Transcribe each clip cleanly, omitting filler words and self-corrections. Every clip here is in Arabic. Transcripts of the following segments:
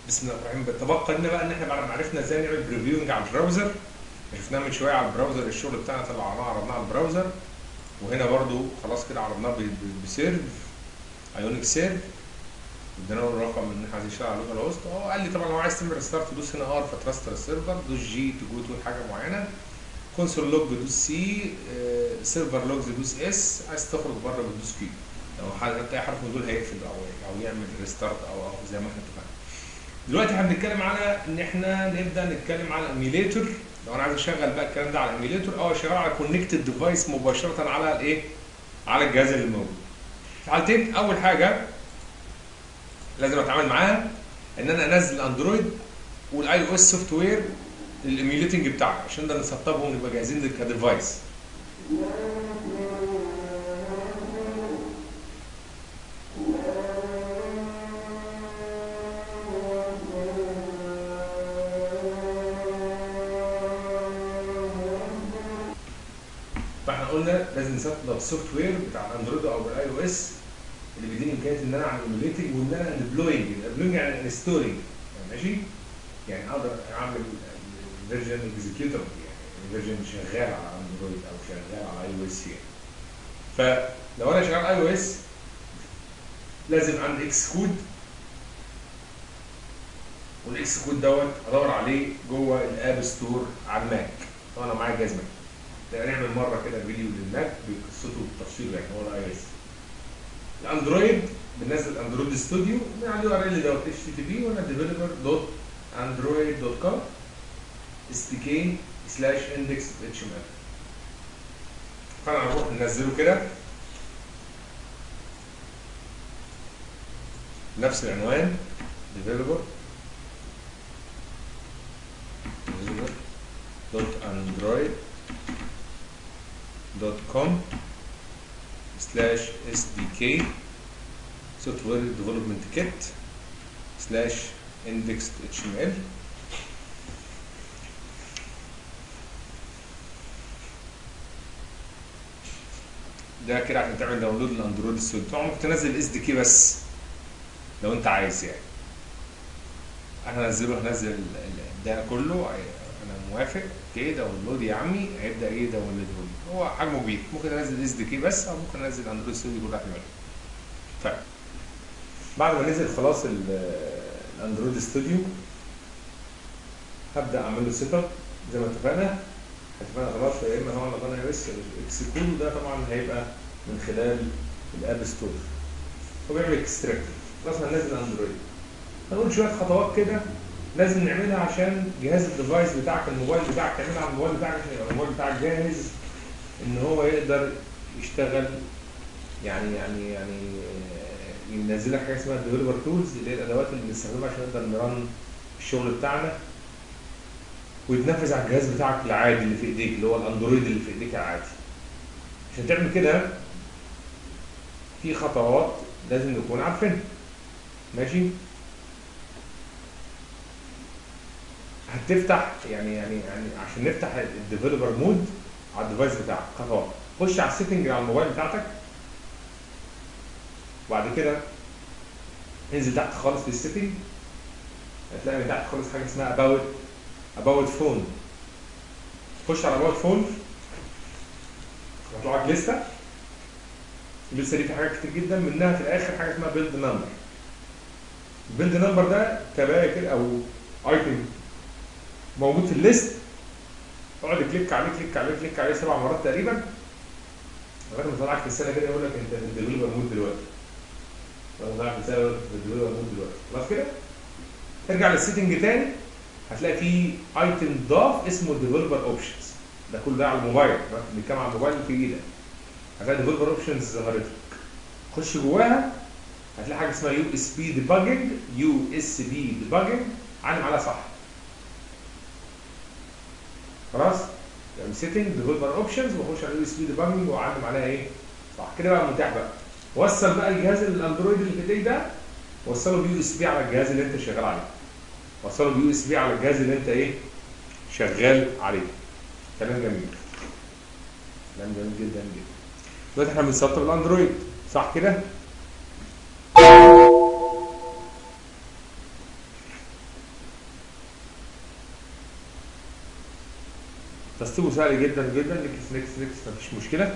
بسم الله الرحمن الرحيم. تبقى لنا بقى ان احنا بعد ما عرفنا ازاي نعمل بريفيونج على البراوزر، شفناه من شويه على البراوزر، الشغل بتاعنا طلعناه عرضناه على البراوزر، وهنا برضو خلاص كده عرضناه بسيرف ايونيك سيرف، ادينا له الرقم ان احنا عايزين نشتغل على لوكال هوست. قال لي طبعا لو عايز تعمل ريستارت دوس هنا ار فتراستر السيرفر، دوس جي تجو تقول حاجه معينه، كونسول لوج دوس سي، سيرفر لوجز دوس اس، عايز تخرج بره بتدوس كيو. لو اي حرف من دول هيقفل او يعمل ريستارت او زي ما احنا اتفقنا. دلوقتي احنا بنتكلم على ان احنا نبدا نتكلم على ايميليتور. لو انا عايز اشغل بقى الكلام ده على ايميليتور شغال على كونكتد ديفايس مباشره على الايه؟ على الجهاز اللي موجود. في حالتين، اول حاجه لازم اتعامل معاها ان انا انزل اندرويد والاي او اس سوفت وير للايميليتنج بتاعي عشان نقدر نسطبهم ونبقى جاهزين كديفايس. فاحنا قلنا لازم نسطب السوفت وير بتاع الاندرويد او الاي او اس اللي بيديني امكانيه ان انا اعمل ايميليتنج وان انا ديبلوينج. الديبلوينج يعني انستولينج، ماشي؟ يعني اقدر اعمل فيرجن اكزكيوتبل، يعني فيرجن شغال على اندرويد او شغال على اي او اس. يعني فلو انا شغال اي او اس لازم عندي اكس كود، والاكس كود دوت ادور عليه جوه الاب ستور على الماك. طبعا انا معايا جهاز ماك، نعمل مره كده فيديو للماك بقصته بالتفصيل، يعني هو الاي او اس. الاندرويد بننزل اندرويد ستوديو من على اليو ار ال دوت اتش تي تي بي ولا ديفلوبر دوت اندرويد دوت كوم اس دي كي سلاش اندكس اتش ام ال. فانا هنروح ننزله كده نفس العنوان developer دوت اندرويد دوت كوم سلاش اس دي كي سوفت وير ديفلوبمنت كيت سلاش اندكس اتش ام ال. ده كده عشان تعمل داونلود للاندرويد ستوديو. طبعا ممكن تنزل اس دي كي بس لو انت عايز، يعني انا هنزل ده كله، انا موافق. اوكي داونلود يا عمي، هيبدا ايه داونلود. هو حجمه كبير، ممكن انزل اس دي كي بس او ممكن انزل اندرويد ستوديو كله احتمال. طيب بعد ما نزل خلاص الاندرويد ستوديو هبدا اعمل له سيت اب زي ما اتفقنا خلاص. يا اما طبعا لو انا اي اس اكس كود ده طبعا هيبقى من خلال الاب ستور، هو بيعمل اكستراكت. خلاص هننزل اندرويد، هنقول شويه خطوات كده لازم نعملها عشان جهاز الديفايس بتاعك، الموبايل بتاعك، تعملها على الموبايل بتاعك عشان يبقى الموبايل بتاعك جاهز ان هو يقدر يشتغل. يعني ينزل لك حاجه اسمها ديفلوبر تولز، اللي هي الادوات اللي بنستخدمها عشان نقدر نرن الشغل بتاعنا ويتنفذ على الجهاز بتاعك العادي اللي في ايديك، اللي هو الاندرويد اللي في ايديك العادي. عشان تعمل كده في خطوات لازم نكون عارفينها، ماشي؟ هتفتح يعني عشان نفتح الديفلوبر مود على الديفايس بتاعك خطوات. خش على السيتنج على الموبايل بتاعتك، وبعد كده انزل تحت خالص في السيتنج، هتلاقي من تحت خالص حاجه اسمها about فون. خش على about فون، هتطلع لك لسته. اللسته دي في حاجات كتير جدا، منها في الاخر حاجه اسمها بيلد نمبر. البيلد نمبر ده كبايه كده او ايتم موجود في الليست، اقعد كليك عليه 7 مرات تقريبا لغايه ما يطلع لك رساله كده يقول لك انت في الديفلوبر مود دلوقتي. يطلع لك رساله في الديفلوبر مود دلوقتي. خلاص كده ترجع للسيتنج تاني، هتلاقي في ايتم ضاف اسمه ديفلوبر اوبشنز. ده كل ده على الموبايل، بنتكلم على الموبايل في ايدك. هتلاقي ديفلوبر اوبشنز ظهرت لك، خش جواها هتلاقي حاجه اسمها يو اس بي ديباجنج، علم عليها صح. خلاص يعني سيتنج ديفلوبر اوبشنز واخش على يو اس بي ديباجنج واعلم عليها ايه صح كده. بقى متاح بقى. وصل بقى الجهاز الاندرويد اللي في ايديك ده، وصله بيو اس بي على الجهاز اللي انت شغال عليه. وصله بيو اس بي على الجهاز اللي انت ايه شغال عليه. كلام جميل، كلام جميل جدا جدا. دلوقتي احنا بنسطب الاندرويد صح كده؟ تسطيبه سهل جدا جدا، نكس نكس نكس مفيش مشكله.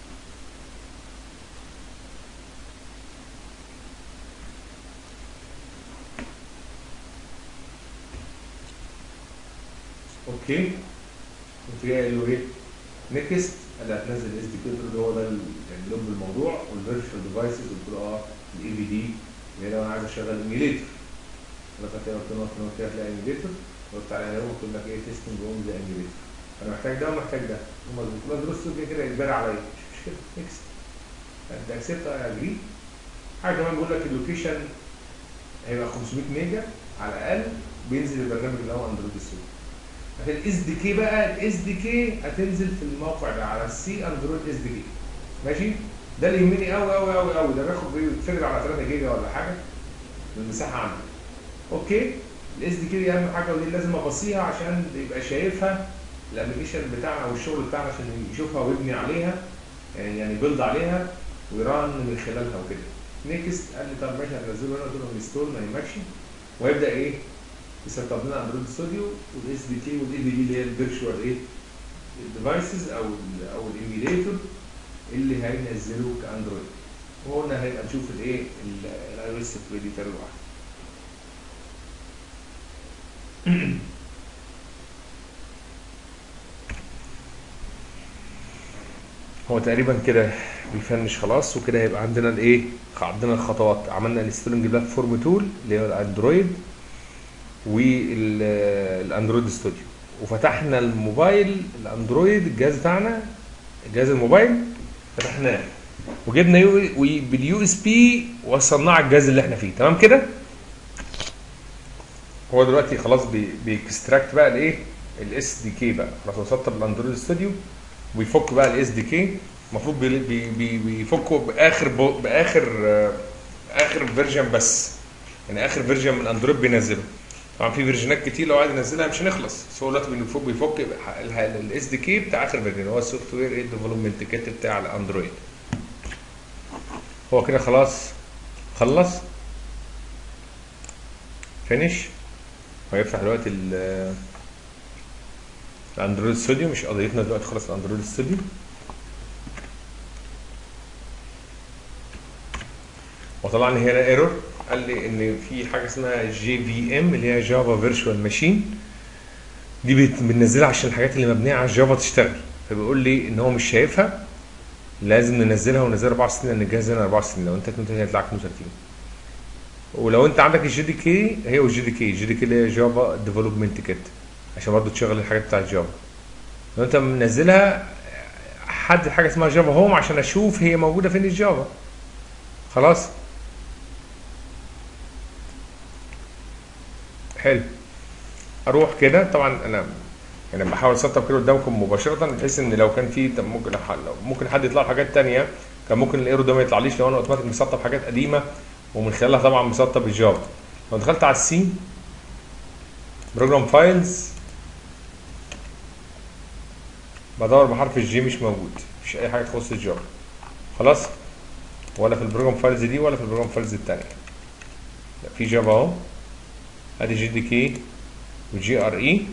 اوكي، قمت جاي قايل له ايه؟ نكست. قال لي هتنزل الاس دي كي، قلت له ده هو ده يعني لب الموضوع، والفيرتشوال ديفايسز قلت له الاي في دي اللي هي لو انا عايز اشغل ايميليتور. قلت له كده، قلت له كده هتلاقي ايميليتور، قلت عليها هو قلت لك ايه تيستنج اون ذا ايميليتور. انا محتاج ده ومحتاج ده، هم كلها دروس كده كده اجباري عليا، مش مشكله نكست. انت اكسبت اجري. حاجه كمان بقول لك اللوكيشن هيبقى 500 ميجا على الاقل، بينزل البرنامج اللي هو اندرويد ستوديو. لكن الاس دي كي بقى، الاس دي كي هتنزل في الموقع ده على السي اندرويد اس دي كي. ماشي؟ ده اللي يهمني قوي قوي قوي قوي، ده بياخد بيتفرد على 3 جيجا ولا حاجه من المساحه عندي. اوكي؟ الاس دي كي دي اهم حاجه، ودي لازم ابصيها عشان يبقى شايفها الابلكيشن بتاعنا او الشغل بتاعنا، عشان يشوفها ويبني عليها، يعني بيلد عليها ويران من خلالها وكده. نيكست. قال لي طب ماشي هنزله هنا، قلت له انستول ما يهمكش، ويبدا ايه؟ يسطب لنا اندرويد ستوديو والاس دي كي والاي في دي اللي هي الفيرتشوال ايه؟ الديفايسز او الايميليتور اللي هينزله كاندرويد. وقلنا هيبقى نشوف الايه؟ الاي او اس بريديتور لوحده. هو تقريبا كده بيفنش خلاص، وكده هيبقى عندنا الايه؟ عندنا الخطوات. عملنا الانستولنج بلاتفورم تول اللي هو الاندرويد والاندرويد ستوديو، وفتحنا الموبايل الاندرويد، الجهاز بتاعنا جهاز الموبايل فتحناه، وجبنا باليو اس بي وصلناه على الجهاز اللي احنا فيه. تمام كده؟ هو دلوقتي خلاص بيكستراكت بقى الايه؟ الاس دي كي بقى، خلاص وسطب الاندرويد ستوديو ويفك بقى الاس دي كي. المفروض بيفكوا اخر فيرجن بس، يعني اخر فيرجن من الاندرويد بينزله. طبعا في فيرجنات كتير لو عايز ينزلها مش هنخلص، بس هو دلوقتي بيفك الاس دي كي بتاع اخر فيرجن، هو السوفت وير ايه ديفلوبمنت كيت بتاع الاندرويد. هو كده خلص فينيش. وهيفتح دلوقتي الاندرويد ستوديو، مش قضيتنا دلوقتي خلاص الاندرويد ستوديو. وطلع لي هنا ايرور، قال لي ان في حاجه اسمها جي في ام اللي هي جافا فيرتشوال ماشين، دي بننزلها عشان الحاجات اللي مبنيه على الجافا تشتغل. فبيقول لي ان هو مش شايفها، لازم ننزلها وننزلها 64 لان الجهاز هنا 64، لو انت 32 هيطلع 32. ولو انت عندك الجي دي كي، هي والجي دي كي، الجي دي كي اللي هي جافا ديفلوبمنت كيت عشان برضه تشغل الحاجات بتاعت جافا. لو انت منزلها حدد حاجه اسمها جافا هوم عشان اشوف هي موجوده فين الجافا. خلاص حلو. اروح كده، طبعا انا بحاول اسطب كده قدامكم مباشره، بحيث ان لو كان في ممكن حد يطلع حاجات تانية، كان ممكن الايرو ده ما يطلعليش لو انا اوتوماتيك مسطب حاجات قديمه ومن خلالها طبعا مسطب الجافا. لو دخلت على السي بروجرام فايلز بدور بحرف الجي، مش موجود، مفيش اي حاجه تخص الجافا خلاص، ولا في البروجرام فايلز دي ولا في البروجرام فايلز الثانيه. لا، في جافا اهو، ادي جي دي كي وجي ار اي.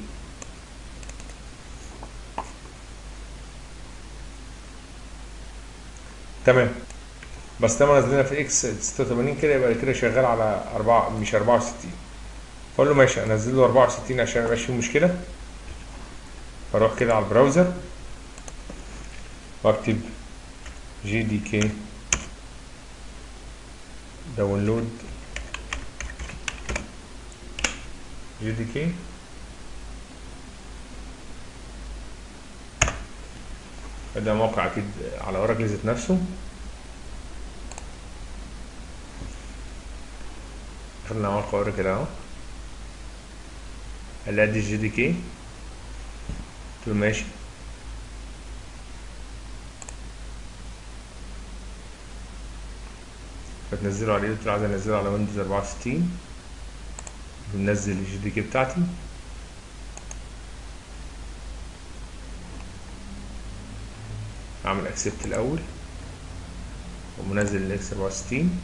تمام، بس طالما نزلنا في اكس 86 كده يبقى كده شغال على 4 مش 64. فاقول له ماشي انزل له 64 عشان ما يبقاش فيه مشكله. فاروح كده على البراوزر واكتب جي دي كي داونلود جي دي كي. ده موقع اكيد على اوراكل ذات نفسه. خلينا موقع اوراكل اهو، قال لي ادي جي دي كي، قلت له ماشي. فتنزله عليه، قلت له عايز انزله على ويندوز 64. بننزل الجي دي كي بتاعتي، اعمل اكسبت الاول ومنزل الاكس 64.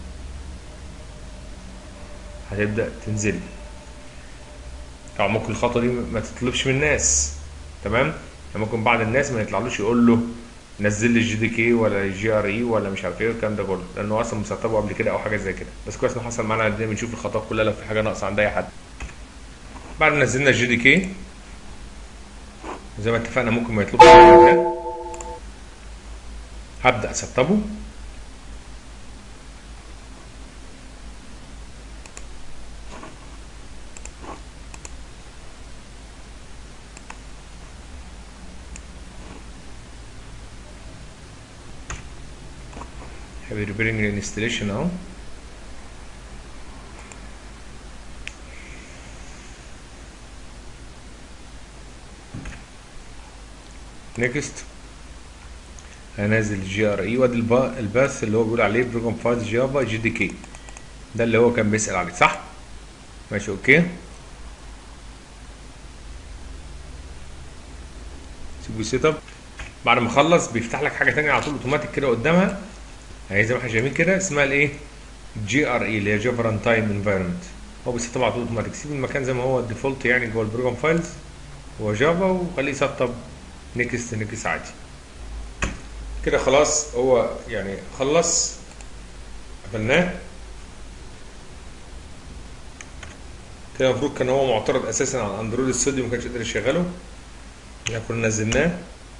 هتبدا تنزل. طبعا ممكن الخطوه دي ما تطلبش من الناس، تمام، يعني ممكن بعض الناس ما يطلعلوش يقول له نزل لي الجي دي كي ولا الجي ار اي ولا مش عارف ايه والكلام ده كله، لانه اصلا مسطبه قبل كده او حاجه زي كده. بس كويس انه حصل معانا، دايما بنشوف الخطوات كلها لو في حاجه ناقصه عند اي حد. بعد ما نزلنا الجي دي كي زي ما اتفقنا ممكن ما يطلبش ده، هبدا اسطبه. ريبيرنج الانستليشن اهو. نيكست هنزل الجي ار اي، وادي الباث اللي هو بيقول عليه بروجرام فايلز جافا جي دي كي، ده اللي هو كان بيسأل عليه صح؟ ماشي اوكي. سيبه سيت اب. بعد ما اخلص بيفتح لك حاجه ثانيه على طول اوتوماتيك كده قدامها، اهي زي ما احنا شايفين كده، اسمها الايه؟ جي ار اي اللي هي جافا ران تايم انفايرمنت. هو بيسيت اب على طول اوتوماتيك. سيب المكان زي ما هو الديفولت يعني جوه البروجرام فايلز هو جافا، وخليه يسطب نيكست نيكست عادي كده. خلاص هو يعني خلص، قفلناه كده. المفروض كان هو معترض اساسا على اندرويد ستوديو، ما كانش قادر يشغله. احنا كنا نزلناه.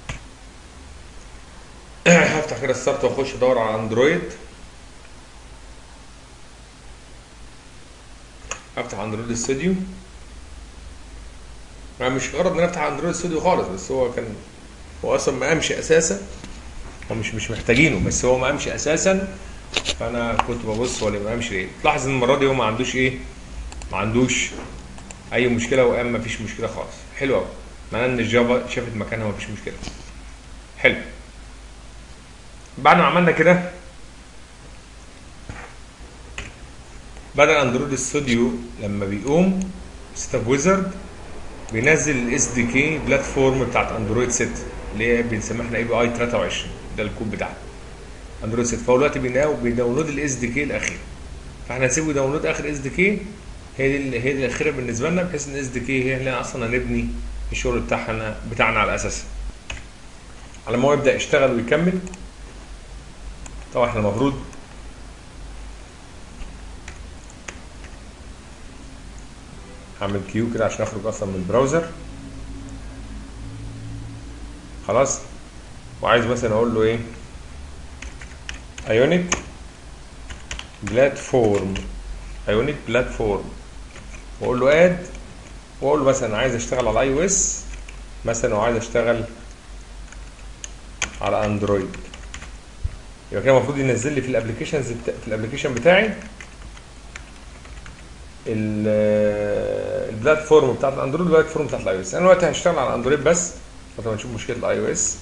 هفتح كده ستارت واخش ادور على اندرويد. افتح اندرويد ستوديو. انا مش غرض ان انا افتح اندرويد ستوديو خالص، بس هو كان هو اصلا ما قامش اساسا، هو مش محتاجينه، بس هو ما قامش اساسا. فانا كنت ببص هو اللي ما قامش ليه. تلاحظ ان المره دي هو ما عندوش ايه، ما عندوش اي مشكله، وقام ما فيش مشكله خالص. حلو قوي، معناه ان الجافا شافت مكانها ما فيش مشكله. حلو. بعد ما عملنا كده بدأ اندرويد ستوديو لما بيقوم ستاب ويزرد بينزل الاس دي كي بلاتفورم بتاعت اندرويد 6 اللي هي بنسميها احنا اي بي اي 23، ده الكود بتاعها اندرويد 6. فهو دلوقتي بيداونلود الاس دي كي الاخير، فاحنا هنسيبه داونلود اخر اس دي كي. هي دي الاخيره بالنسبه لنا، بحيث ان الاس دي كي هي اللي اصلا هنبني الشغل بتاعنا على اساسها على ما هو يبدا يشتغل ويكمل. طبعا احنا المفروض هعمل كيو كده عشان اخرج اصلا من البراوزر. خلاص. وعايز مثلا اقول له ايه، ايونيك بلاتفورم، ايونيك بلاتفورم، واقول له اد، واقول له مثلا عايز اشتغل على اي او اس مثلا، وعايز اشتغل على اندرويد. يبقى كده المفروض ينزل لي في الابلكيشنز في الابلكيشن بتاعي البلاتفورم بتاعت الاندرويد والبلاتفورم بتاعت الاي او اس. انا دلوقتي هشتغل على اندرويد بس، طبعا نشوف مشكله الاي او اس.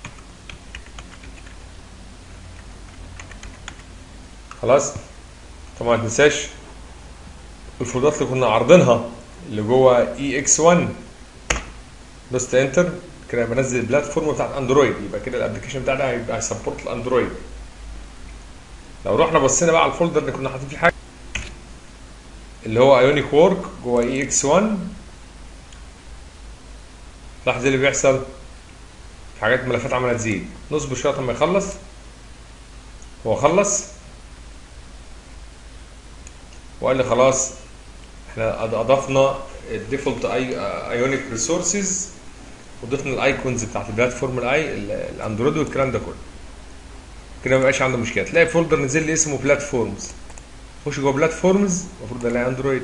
خلاص. طبعا ما تنساش الفولدات اللي كنا عارضينها اللي جوه اي اكس 1، دوست انتر كده بنزل البلاتفورم بتاعت اندرويد. يبقى كده الابلكيشن بتاعنا هيبقى هيسبورت الاندرويد. لو رحنا بصينا بقى على الفولدر اللي كنا حاطين فيه حاجه اللي هو ايونيك وورك جوه اي اكس 1، لاحظ اللي بيحصل، حاجات ملفات عماله تزيد. نصبر شويه لما يخلص. هو خلص وقال لي خلاص احنا اضفنا الديفولت ايونيك ريسورسز، وضفنا الايكونز بتاعت البلاتفورم الاندرويد والكلام ده كله. كده ما بقاش عنده مشكله. تلاقي فولدر نزل لي اسمه بلاتفورمز، خش جوه بلاتفورمز المفروض الاقي اندرويد.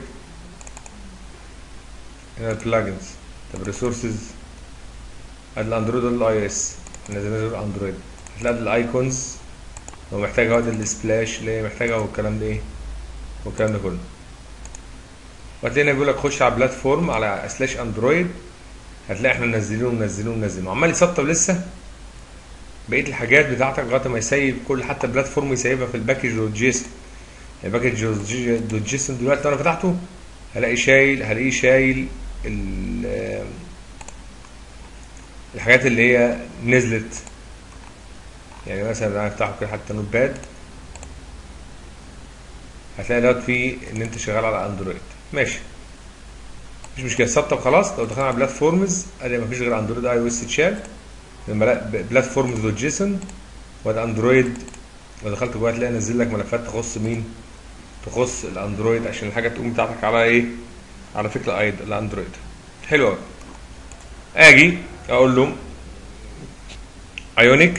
هنا البلاجنز، طب ريسورسز ادي الاندرويد ولا الاي اس، نزل الاندرويد. هتلاقي الايكونز لو محتاجه وادي السبلاش اللي هي محتاجه والكلام ده ايه والكلام ده كله. وهتلاقينا بيقول لك خش على بلاتفورم على سلاش اندرويد، هتلاقي احنا منزلينه عمال يسطب لسه بقيه الحاجات بتاعتك لغايه ما يسيب كل حتى البلاتفورم يسيبها في الباكج دوت جيسون. الباكج دوت جيسون دلوقتي لو انا فتحته هلاقيه شايل الحاجات اللي هي نزلت. يعني مثلا انا افتحه كده حتى نوت باد، هتلاقي دلوقتي فيه ان انت شغال على اندرويد. ماشي. مفيش مشكله، سطب خلاص. لو دخلنا على بلاتفورمز ادي مفيش غير اندرويد اي او اس اتشال، بلاتفورمز دوت جيسون وادي اندرويد. لو دخلت جوه هتلاقي نزل لك ملفات تخص مين؟ تخص الاندرويد عشان الحاجه تقوم بتاعتك على ايه؟ على فكره الاندرويد. حلو قوي. اجي اقول له ايونيك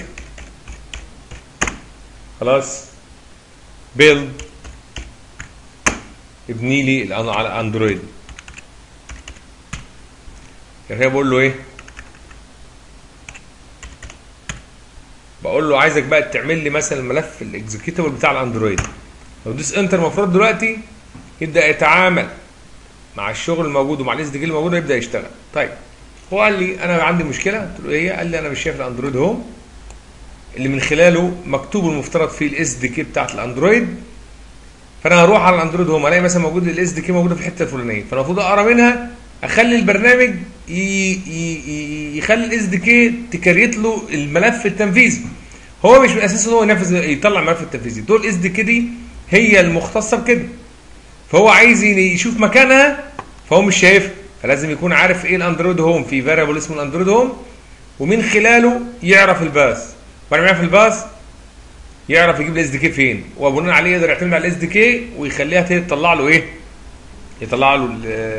خلاص بيلد ابني لي على اندرويد. يعني هي بقول له ايه؟ بقول له عايزك بقى تعمل لي مثلا الملف الاكزكيوتبل بتاع الاندرويد. لو دوس انتر المفروض دلوقتي يبدا يتعامل مع الشغل الموجود ومع الاس دي كي الموجود ويبدا يشتغل. طيب هو قال لي انا عندي مشكله، قلت له ايه هي؟ قال لي انا مش شايف الاندرويد هوم اللي من خلاله مكتوب المفترض فيه الاس دي كي بتاعت الاندرويد. فانا هروح على الاندرويد هوم الاقي مثلا موجود الاس دي كي موجوده في الحته الفلانيه، فانا المفروض اقرا منها اخلي البرنامج يخلي الاس دي كي تكريت له الملف التنفيذي. هو مش من اساسه هو ينفذ يطلع الملف التنفيذي، دول الاس دي كي دي هي المختصه بكده، فهو عايز يشوف مكانها فهو مش شايفها، فلازم يكون عارف ايه الاندرويد هوم، في فاريبل اسمه الاندرويد هوم ومن خلاله يعرف الباث. بعد ما يعرف الباث يعرف يجيب الاس دي كي فين، وبناء عليه يقدر يعتمد على الاس دي كي ويخليها تطلع له ايه؟ يطلع له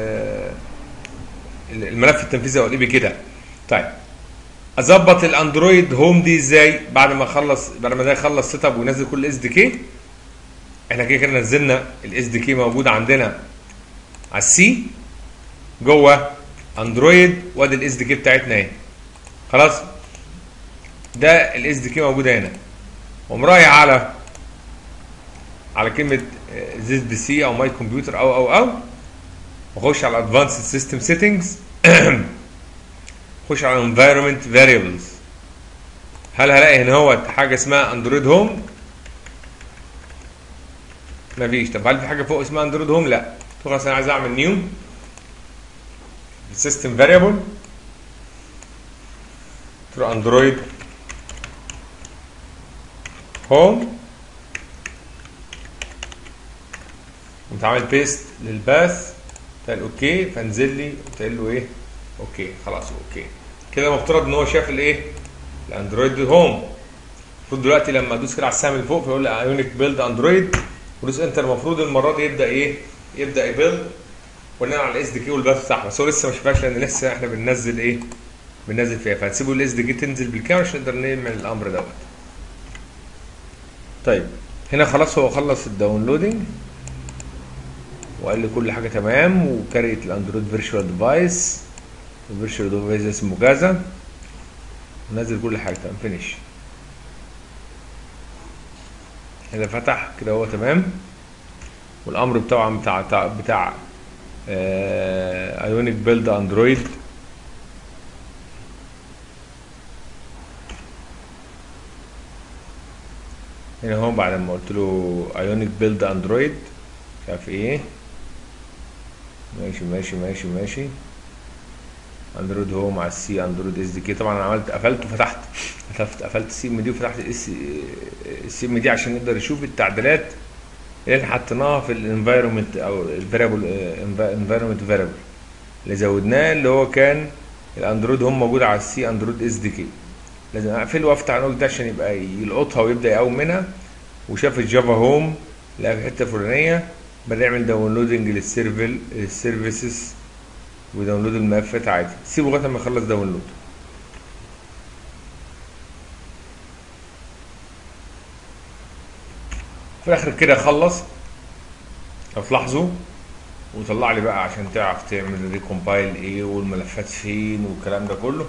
الملف التنفيذي او الاي بي كده. طيب اظبط الاندرويد هوم دي ازاي؟ بعد ما ده يخلص سيت اب وينزل كل الاس دي كي. احنا كده كده نزلنا الاس دي كي موجود عندنا على السي جوه اندرويد، وادي الاس دي كي بتاعتنا اهي. خلاص ده الاس دي كي موجوده هنا، ومراجع على كلمه زيس بي سي او ماي كمبيوتر او واخش على ادفانسد سيستم سيتنجز اخش على انفايرمنت فاريبلز. هل هلاقي هنا هو حاجه اسمها اندرويد هوم؟ مفيش. طب هل في حاجه فوق اسمها اندرويد هوم؟ لا. خلاص انا عايز اعمل نيو سيستم فاريبل ترو اندرويد هوم، قمت عامل بيست للباث قلت اوكي، فانزل لي قلت له ايه؟ اوكي خلاص اوكي كده. مفترض ان هو شاف الايه؟ الاندرويد هوم. المفروض دلوقتي لما ادوس كده على السهم اللي فوق فيقول لي ايونيك بيلد اندرويد ودوس انتر، المفروض المره دي يبدا ايه؟ يبدا يبيلد وننقل على الاس دي كي والباث بتاعها، بس هو لسه ما شافهاش لان لسه احنا بننزل ايه؟ بننزل فيها، فهنسيبه الاس دي كي تنزل بالكامل عشان نقدر نعمل الامر دوت. طيب هنا خلاص هو خلص الداونلودنج وقال لي كل حاجه تمام، وكريت الاندرويد فيرتشوال ديفايس، الفيرتشوال ديفايس اسمه كذا، ونزل كل حاجه تمام فينيش. هنا فتح كده هو تمام، والامر طبعا بتاع ايونيك بيلد اندرويد هنا هو بعد ما قلت له ايونيك بيلد اندرويد مش عارف ايه. ماشي اندرويد هو مع السي اندرويد اس دي كي. طبعا انا عملت قفلت وفتحت، قفلت السي ام دي وفتحت السي ام دي عشان نقدر نشوف التعديلات اللي احنا حطيناها في الانفايرمنت او الفاريبل انفايرمنت فاريبل اللي زودناه، اللي هو كان الاندرويد هوم موجود على السي اندرويد اس دي كي. لازم اقفل وافتح النوت ده عشان يبقى يلقطها ويبدا يقوم منها، وشاف الجافا هوم لقى في الحته الفلانيه بدا يعمل داونلودنج للسيرفيسز وداونلود الملفات عادي. سيبه لغايه ما يخلص داونلود. في الاخر كده خلص لو تلاحظوا، وطلع لي بقى عشان تعرف تعمل ريكومبايل ايه والملفات فين والكلام ده كله.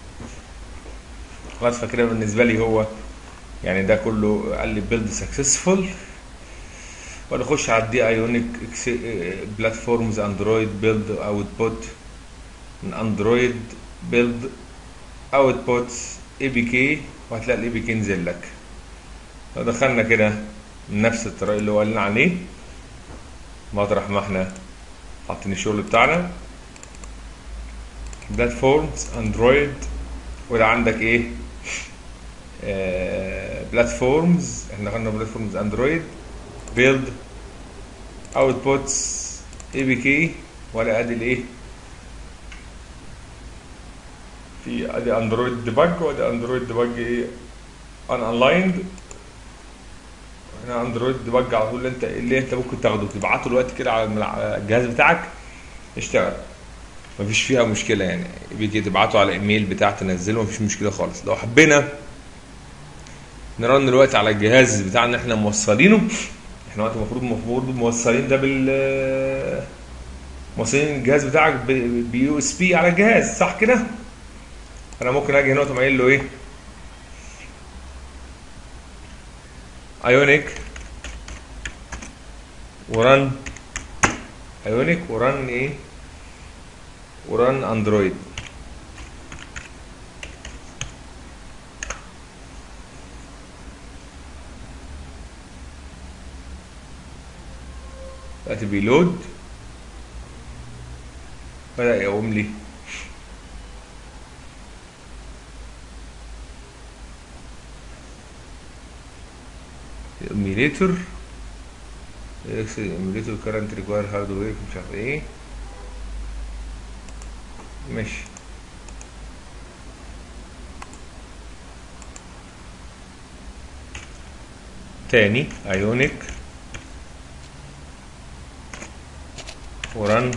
خلاص فكده بالنسبه لي هو يعني ده كله قال لي بيلد سكسسفول. ولا اخش على الدي ايونيك بلاتفورمز اندرويد بيلد اوتبوت من اندرويد بيلد اوتبوت اي بي كي، وهتلاقي الاي بي كي نزل لك. لو دخلنا كده من نفس الطريقه اللي هو قالنا عليه مطرح ما احنا حاطين الشغل بتاعنا بلاتفورمز اندرويد، وده عندك ايه؟ بلاتفورمز، احنا دخلنا بلاتفورمز اندرويد بيلد اوتبوتس اي بي كي، ولا ادي الايه؟ في ادي اندرويد ديباج، وادي اندرويد ديباج ايه ان الايند. هنا اندرويد ديباج على طول اللي انت ممكن تاخده تبعته دلوقتي كده على الجهاز بتاعك يشتغل، مفيش فيها مشكله يعني. بيجي تبعته على الايميل بتاع تنزله، مفيش مشكله خالص. لو حبينا نرن دلوقتي على الجهاز بتاعنا احنا موصلينه، احنا وقت المفروض موصلين ده موصلين الجهاز بتاعك بيو اس بي على الجهاز، صح كده؟ انا ممكن اجي هنا وتقوم قايل له ايه ايونيك ورن ايونيك ورن ايه ورن اندرويد. دلوقتي بيلود، بدأ يقوم لي ايميليتور ايميليتور كارنت ريكواير هاردوير مش عارف ايه. ماشي تاني ايونيك ورن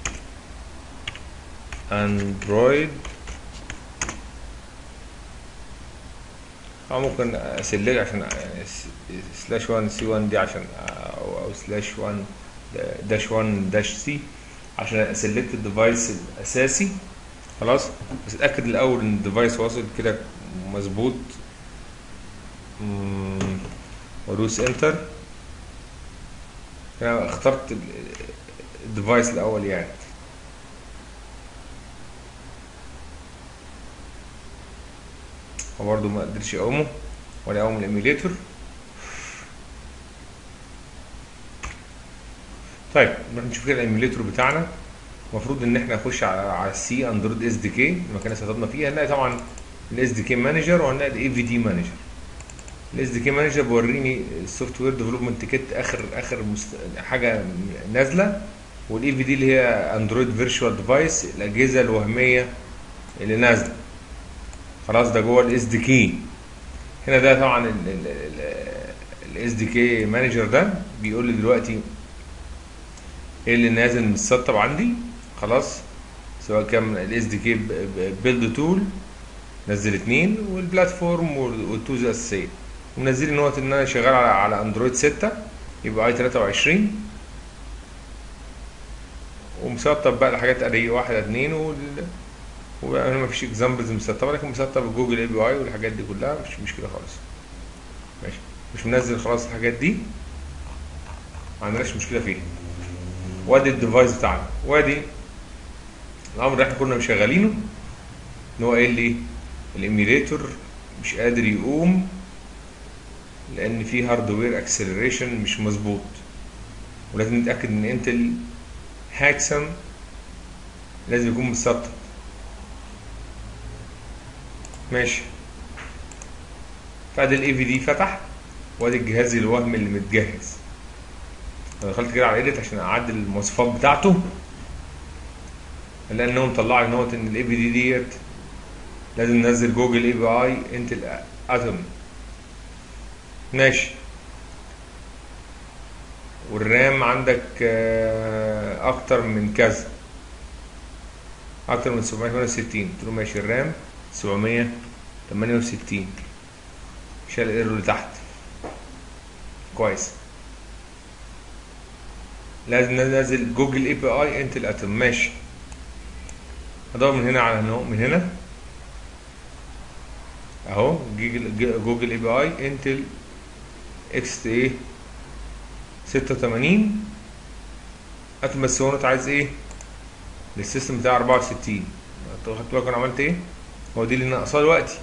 اندرويد، او ممكن اسلك عشان يعني سلاش 1 سي 1 دي عشان او سلاش 1 داش 1 داش سي عشان اسلكت الديفايس الاساسي. خلاص بس اتاكد الاول ان الديفايس واصل كده مظبوط، ودوس انتر. انا اخترت الديفايس الاول يعني. وبرضه ما قدرش اقومه ولا اقوم الايميليتور. طيب نروح نشوف كده الايميليتور بتاعنا. المفروض ان احنا نخش على السي اندرويد اس دي كي المكان اللي استخدمنا فيه. هنلاقي طبعا الاس دي كي مانجر، وهنلاقي الاي في دي مانجر. الاس دي كي مانجر بيوريني السوفت وير ديفلوبمنت كيت اخر حاجه نازله، والاي في دي اللي هي اندرويد فيرتشوال ديفايس الاجهزه الوهميه اللي نازله. خلاص ده جوه الاس دي كي. هنا ده طبعا الاس دي كي مانجر ده بيقول لي دلوقتي ايه اللي نازل متسطب عندي. خلاص سواء كان الاس دي كي بيلد تول نزل 2 والبلاتفورم والتولز الاساسيه، ومنزل نوت ان انا شغال على اندرويد 6 يبقى اي 23، ومسطب بقى الحاجات ادي 1 2 وهنا مفيش اكزامبلز مسطبه، لكن مسطب جوجل اي بي اي والحاجات دي كلها مش مشكله خالص. ماشي مش منزل خلاص الحاجات دي ما عندناش مشكله فيها. وادي الديفايس بتاعنا، وادي الامر اللي احنا كنا مشغلينه ان هو قايل لي الايميليتور مش قادر يقوم لان في هاردوير اكسلريشن مش مظبوط، ولازم نتاكد ان انتل هاكسم لازم يكون متسطب. ماشي فادي الاي في دي فتح، وادي الجهاز الوهمي اللي متجهز. انا دخلت كده على ايديت عشان اعدل المواصفات بتاعته، لان هو مطلع لي نوت ان الاي في دي ديت لازم ننزل جوجل اي بي اي انتل اتوم. ماشي والرام عندك اكتر من كذا، اكتر من 768. قلت له ماشي الرام 768، شال الايرور اللي تحت كويس. لازم ننزل جوجل اي بي اي انتل اتوم. ماشي هدور من هنا على من هنا اهو جوجل اي بي اي انتل اكس ايه 86 اتوم، بس هو عايز ايه للسيستم بتاع 64. خدت بالك انا عملت ايه؟ هو دي اللي ناقصاه دلوقتي،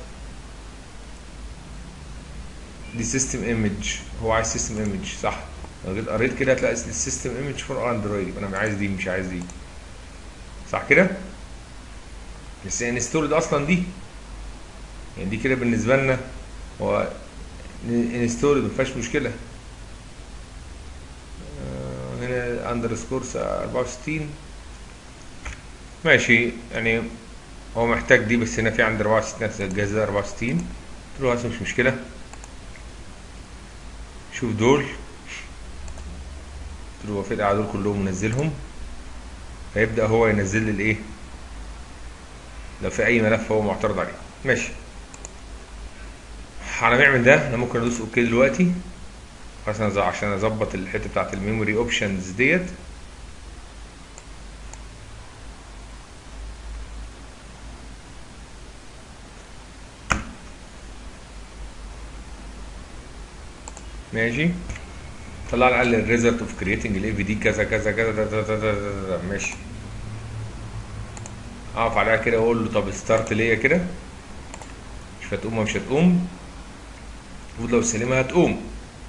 دي سيستم ايمج. هو عايز سيستم ايمج صح؟ لو جيت قريت كده هتلاقي السيستم ايمج فور اندرويد، انا عايز دي مش عايز دي، صح كده؟ بس انستولد اصلا دي يعني دي كده بالنسبه لنا هو انستولد مفيهاش مشكله. هنا اندرسكور 64 ماشي يعني هو محتاج دي، بس هنا في عند 64 الجهاز ده 64. قلت له بس مش مشكله، شوف دول. قلت له هو في دول كلهم منزلهم، فيبدا هو ينزل لي الايه لو في اي ملف هو معترض عليه. ماشي. على ما يعمل ده انا ممكن ادوس اوكي دلوقتي خلاص، انا عشان اظبط الحته بتاعت الميموري اوبشنز ديت. ماشي. طلع لي على الريزلت اوف كرييتنج الاي في دي كذا كذا كذا. ماشي. اقف عليها كده واقول له طب ستارت ليا كده، مش هتقوم مش هتقوم، المفروض لو سليمه هتقوم.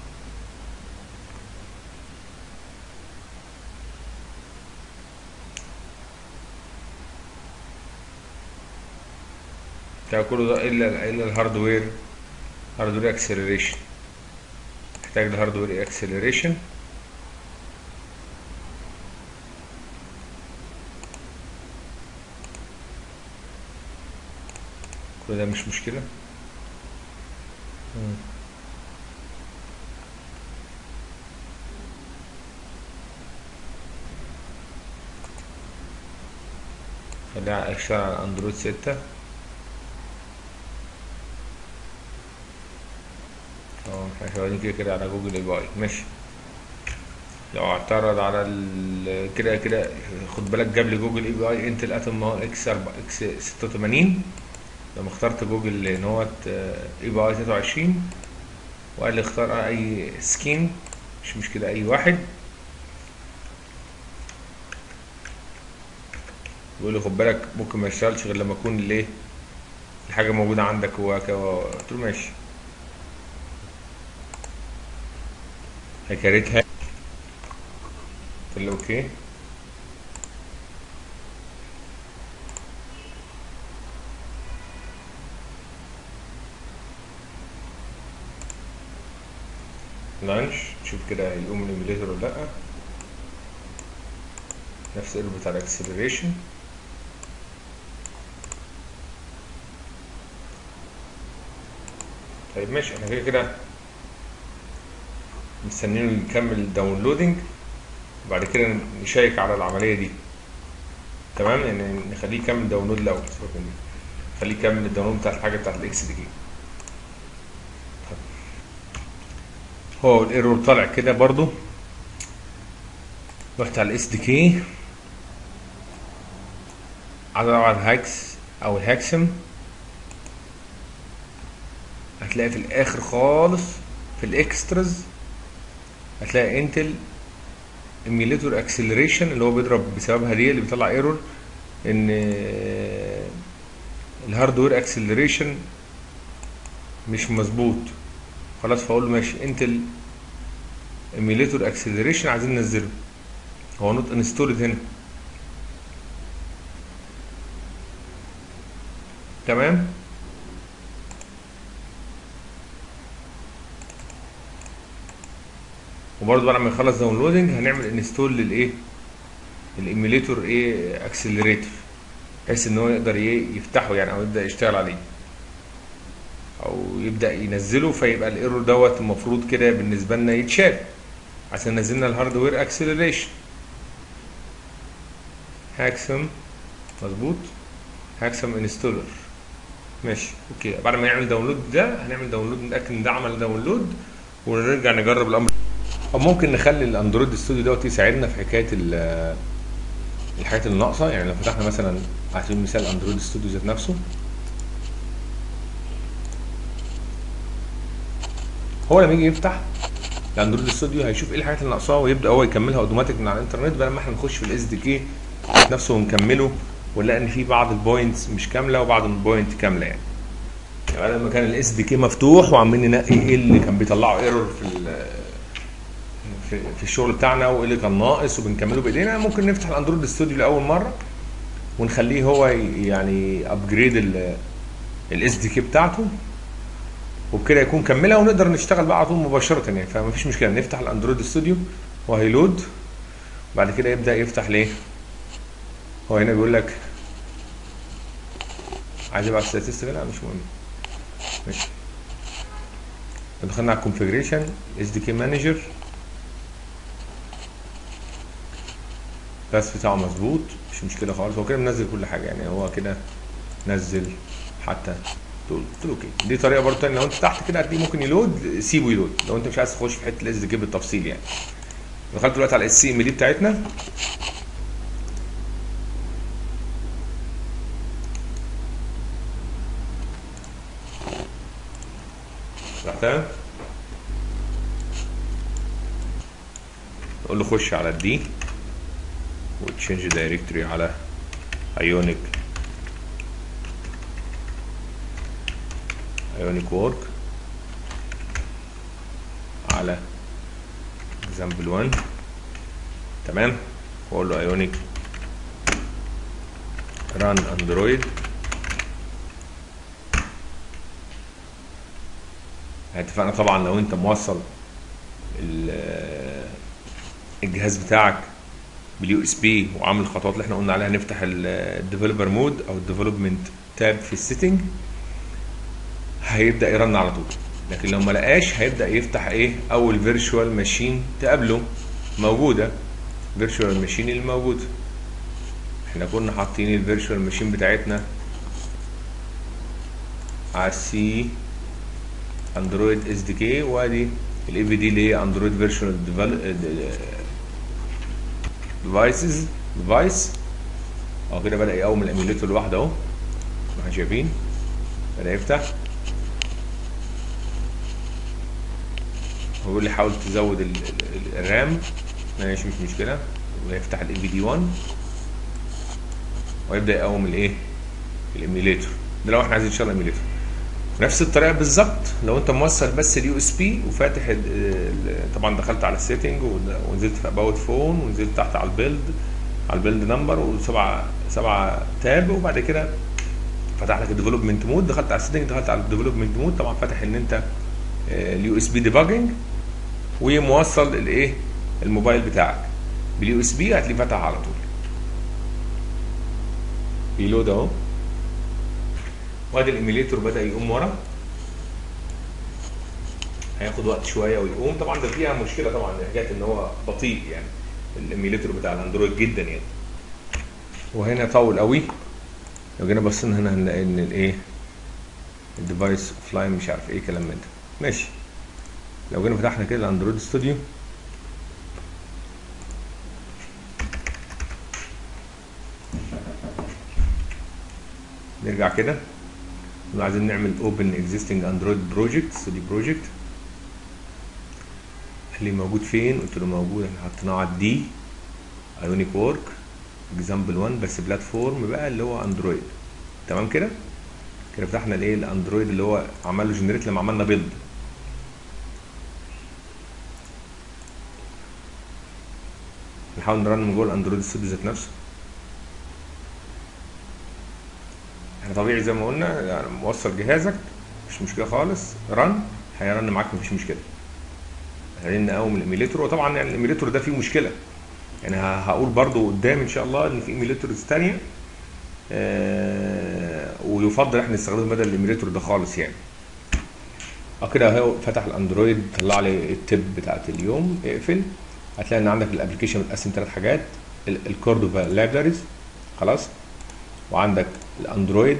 ده كله ده الا الهاردوير، هاردوير اكسلريشن. محتاج الهاردوير اكسلريشن. كل ده مش مشكله. خليها اشتغل على اندرويد 6. احنا شغالين كده كده على جوجل اي بي اي. ماشي. لو اعترض على كده كده خد بالك جاب لي جوجل اي بي اي انتل اتوم اكس 86. لما اخترت جوجل ان هو اي بي اي 23 وقال لي اختار اي سكين، مش مشكله اي واحد. بيقول لي خد بالك ممكن ما يشتغلش غير لما يكون الايه الحاجه موجوده عندك. هو قلت له ماشي. هكريتها. قلت له اوكي. لانش نشوف كده هيقوم الايميليتور ولا لا. نفس الايرور بتاع الاكسلريشن. طيب ماشي. احنا كده كده مستنيين يكمل داونلودنج وبعد كده نشيك على العمليه دي. تمام. يعني نخليه يكمل داونلود الاول، خليه يكمل الداونلود بتاع الحاجه بتاعت الاكس دي كي. هو الايرور طالع كده برضو. رحت على الاس دي كي، عايز على الهاكس او الهاكسم. هتلاقي في الاخر خالص في الاكستراز هتلاقي انتل ايميليتور اكسلريشن اللي هو بيضرب بسببها دي اللي بيطلع ايرور ان الهاردوير اكسلريشن مش مظبوط. خلاص فاقول له ماشي انتل ايميليتور اكسلريشن عايزين ننزله، هو نوت انستولد هنا. تمام. وبرده بعد ما يخلص داونلودنج هنعمل انستول للايه الايميليتور ايه اكسلريتور، بحيث ان هو يقدر يفتحه يعني او يبدا يشتغل عليه او يبدا ينزله. فيبقى الايرور دوت المفروض كده بالنسبه لنا يتشال عشان نزلنا الهاردوير اكسلريشن. هاكسم مظبوط. هاكسم انستولر. ماشي اوكي. بعد ما يعمل داونلود ده هنعمل داونلود نتاكد ان ده عمل داونلود ونرجع نجرب الامر. او ممكن نخلي الاندرويد ستوديو دوت يساعدنا في حكايه الحاجات اللي ناقصه. يعني لو فتحنا مثلا على سبيل المثال اندرويد ستوديو ذات نفسه، هو لما يجي يفتح الاندرويد ستوديو هيشوف ايه الحاجات اللي ناقصاه ويبدا هو يكملها اوتوماتيك من على الانترنت، بدل ما احنا نخش في الاس دي كي نفسه ونكمله ونلاقي ان في بعض البوينتس مش كامله وبعض البوينت كامله. يعني بدل ما كان الاس دي كي مفتوح وعمالين ننقي ايه اللي كان بيطلعه ايرور في الشغل بتاعنا وايه اللي كان ناقص وبنكمله بايدينا، ممكن نفتح الاندرويد ستوديو لاول مره ونخليه هو يعني ابجريد الاس دي كي بتاعته، وبكده يكون كملها ونقدر نشتغل بقى على طول مباشره. يعني فما فيش مشكله نفتح الاندرويد ستوديو وهيلود. بعد كده يبدا يفتح ليه. هو هنا بيقول لك عايز ابعت ستاتستيك؟ لا مش مهم. ماشي. دخلنا على الكونفيجريشن اس دي كي مانجر، الباث بتاعه مظبوط مش مشكله خالص، هو كده منزل كل حاجه يعني، هو كده نزل حتى تقول له اوكي. دي طريقه برضه ثانيه، لو انت تحت كده هتلاقيه ممكن يلود، سيبه يلود لو انت مش عايز تخش في حته الاس دي كي بالتفصيل يعني. دخلت دلوقتي على السي ام دي بتاعتنا، تمام. نقول له خش على الدي وتشينج دايركتوري على ايونيك وورك على اكزامبل 1 تمام. واقول له ايونيك ران اندرويد. اتفقنا طبعا لو انت موصل الجهاز بتاعك باليو اس بي وعامل الخطوات اللي احنا قلنا عليها، نفتح الديفلوبر مود او الديفلوبمنت تاب في السيتنج، هيبدا يرن على طول. لكن لو ما لقاش هيبدا يفتح ايه؟ اول فيرتشوال ماشين تقابله موجوده، فيرتشوال ماشين اللي موجوده. احنا كنا حاطين الفيرتشوال ماشين بتاعتنا على السي اندرويد اس دي كي، وادي الاي في دي اللي هي اندرويد فيرتشوال ديفايس اهو كده. بدا يقوم الايميوليتور لوحده اهو، احنا شايفين بدا يفتح. هو بيقول لي حاول تزود الرام، ماشي مش مشكله، ويفتح الاي في دي 1 ويبدا يقوم الايه؟ الايميوليتور ده لو احنا عايزين نشغل الايميوليتور. نفس الطريقه بالظبط لو انت موصل بس اليو اس بي وفاتح طبعا دخلت على السيتنج ونزلت في اباوت فون ونزلت تحت على البيلد نمبر وسبعه تاب، وبعد كده فتح لك الديفلوبمنت مود، دخلت على السيتنج، دخلت على الديفلوبمنت مود، طبعا فاتح ان انت اليو اس بي ديباجنج وموصل الايه؟ الموبايل بتاعك باليو اس بي، هتلاقيه فتح على طول. بيلود اهو، وادي الايميليتور بدا يقوم ورا، هياخد وقت شويه ويقوم. طبعا ده فيها مشكله طبعا، حكايه ان هو بطيء يعني الايميليتور بتاع الاندرويد جدا يعني. وهنا طول قوي، لو جينا بصينا هنا هنلاقي ان الايه؟ الديفايس اوف لاين مش عارف ايه كلام من ده. ماشي. لو جينا فتحنا كده الاندرويد ستوديو، نرجع كده نقول عايزين نعمل اوبن اكزيستنج اندرويد بروجكت، ستوديو بروجكت. اللي موجود فين؟ قلت له موجود، احنا حطيناه على الدي ايونيك وورك اكزامبل 1 بس بلاتفورم بقى اللي هو اندرويد. تمام كده؟ كده فتحنا الايه؟ الاندرويد اللي هو عمل له جنريت لما عملنا بيلد. نحاول نرن من جوه الاندرويد ستوديو ذات نفسه. احنا طبيعي زي ما قلنا يعني موصل جهازك مش مشكله خالص، رن هيرن معاك مفيش مشكله. عايزين نقوم الايميليتور، وطبعا يعني الايميليتور ده فيه مشكله يعني، هقول برضو قدام ان شاء الله ان في ايميليتورز ثانيه ويفضل احنا نستخدمه بدل الايميليتور ده خالص يعني. كده اهو فتح الاندرويد، طلع لي التب بتاعت اليوم، اقفل. هتلاقي ان عندك الابلكيشن متقسم 3 حاجات، الكوردوفا لايبراريز خلاص، وعندك الاندرويد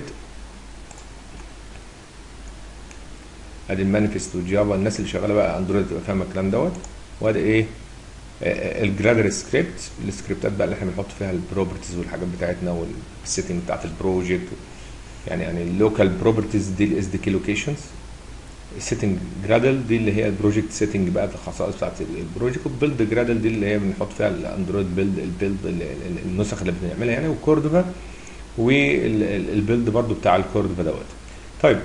ادي المانيفست والجافا، الناس اللي شغاله بقى اندرويد تبقى فاهمه الكلام دوت. وادي ايه؟ الجرادر سكريبت، السكريبتات بقى اللي احنا بنحط فيها البروبرتيز والحاجات بتاعتنا والسيتنج بتاعت البروجكت يعني اللوكال بروبرتيز دي الاس دي كي لوكيشنز. السيتنج جرادل دي اللي هي البروجكت سيتنج بقى الخصائص بتاعت البروجكت، والبيلد جرادل دي اللي هي بنحط فيها الاندرويد البيلد النسخ اللي بنعملها يعني، والكوردوفا والبيلد برضو بتاع الكوردوفا دوت. طيب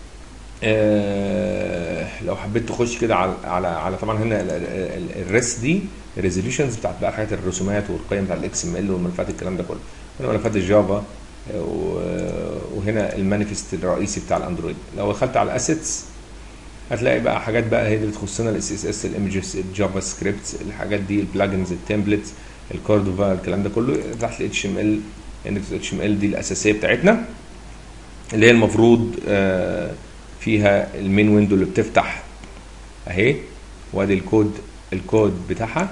لو حبيت تخش كده على طبعا هنا الريس دي الريزوليوشنز بتاعت بقى حاجات الرسومات والقيم بتاع الاكس ام ال والملفات الكلام ده كله، هنا ملفات الجافا، وهنا المانيفست الرئيسي بتاع الاندرويد. لو دخلت على الاسيتس هتلاقي بقى حاجات بقى هي اللي تخصنا، الاس اس اس، الايمجز، الجافا سكريبت، الحاجات دي، البلاجنز، التمبلتس، الكوردوفا، الكلام ده كله تحت الاتش ام ال. اتش ام ال دي الاساسيه بتاعتنا. اللي هي المفروض فيها المين ويندو اللي بتفتح اهي، وادي الكود بتاعها.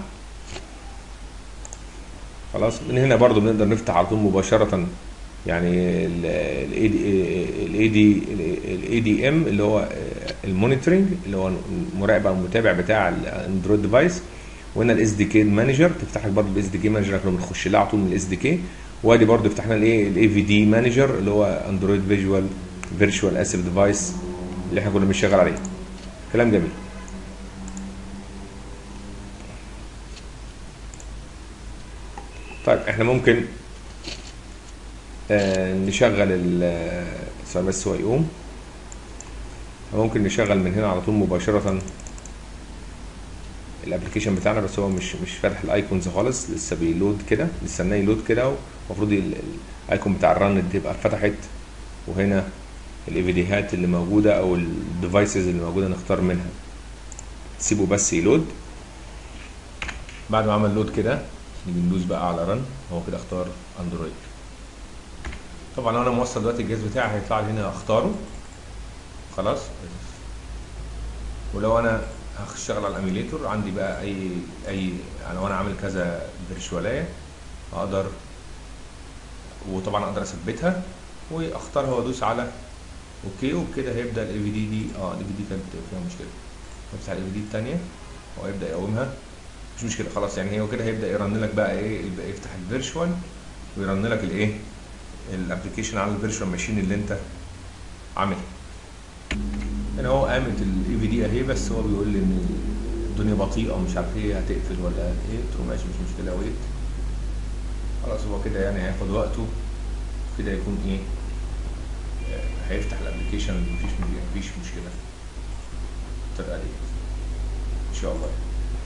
خلاص من هنا برضو بنقدر نفتح على طول مباشره يعني الاي دي ام اللي هو المونيتورنج اللي هو المراقبه والمتابع بتاع الاندرويد ديفايس. وهنا الاس دي كي مانجر تفتح لك برضه الاس دي كي مانجر لما بنخش لها على طول من الاس دي كي. وادي برضه فتحنا الاي في دي مانجر اللي هو اندرويد فيرتشوال اسيف ديفايس اللي احنا كنا بنشتغل عليه. كلام جميل. طيب احنا ممكن نشغل ثواني بس هو يقوم. ممكن نشغل من هنا على طول مباشرة الابلكيشن بتاعنا، بس هو مش فاتح الايكونز خالص، لسه بيلود كده، لسه يلود كده. ومفروض الايكون بتاع الرن تبقى فتحت، وهنا الايفيديهات اللي موجوده او الديفايسز اللي موجوده نختار منها. سيبه بس يلود. بعد ما عمل لود كده بندوس بقى على رن. هو كده اختار اندرويد. طبعا لو انا موصل دلوقتي الجهاز بتاعي هيطلع لي هنا اختاره خلاص. ولو انا هشتغل على الاميليتور عندي بقى اي لو انا عامل كذا فيرشواليه اقدر، وطبعا اقدر اثبتها واختارها وادوس على اوكي. وبكده هيبدا الاي في دي الاي في دي كانت فيها مشكله. بفتح الاي في دي الثانيه هو يبدا يقومها، مش مشكله خلاص. يعني هو كده هيبدا يرن لك بقى يبقى يفتح الفيرشوال ويرن لك الابلكيشن على الفيرشوال ماشين اللي انت عاملها. هنا هو قامت الاي في دي اهي، بس هو بيقول لي ان الدنيا بطيئه ومش عارف ايه، هتقفل ولا ايه. قلت له ماشي مش مشكله ويت. خلاص هو كده يعني هياخد وقته كده، يكون هيفتح الابلكيشن مفيش مشكله بالطريقه دي ان شاء الله.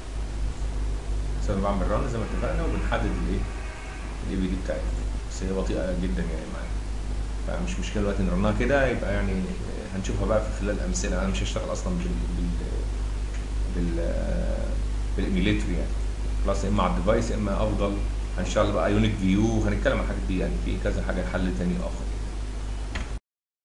بس انا بعمل رن زي ما اتفقنا وبنحدد الاي في دي بتاعتنا، بس هي بطيئه جدا يعني معانا، فمش مشكله دلوقتي نرنها كده. يبقى يعني هنشوفها بقى في خلال امثله. انا مش هشتغل اصلا بالايميليتور يعني خلاص، اما على الديفايس اما افضل هنشتغل بقى يونيك فيو، وهنتكلم عن الحاجات دي يعني في كذا حاجه حل تاني اخر.